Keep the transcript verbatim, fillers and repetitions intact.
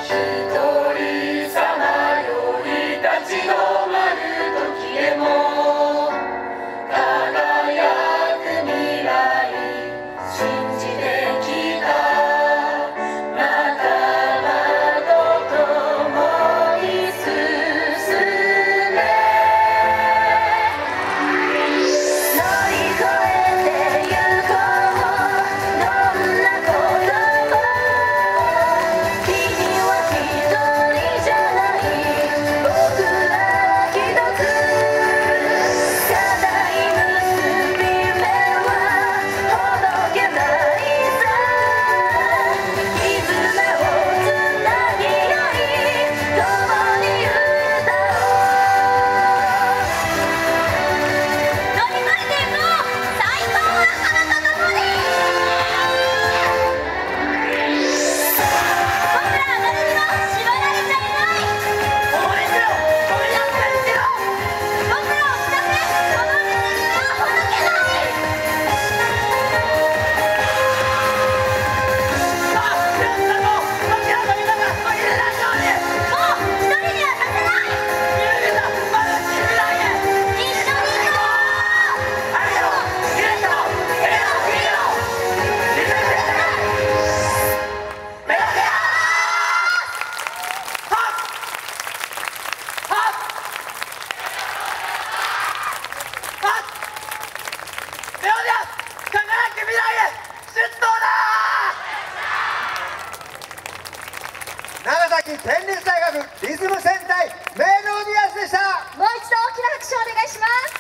人さまよい立ち止まる時でも輝く未来信じてきた仲間と共に進め乗り越えてゆこうどんなことも君は一人じゃない僕ら一つただ結び目はほどけないさ絆をつなぎ合い共に歌おう乗り越えていこう最高の花と共に僕らは誰にも縛られちゃいない応援しろ飛び出す感じろ僕らを浸せこの道がほどけないさあ皆さんも僕らの夢が途切れないようにもう一人にはさせない夢がまだ未来へ一緒に行こうありがとうキレッと笑顔ヒーローリベンジ目指せはっはっはっメロディアス輝く未来へ出動だ長崎県立大学リズム戦隊メロディアスでした。 もう一度大きな拍手をお願いします。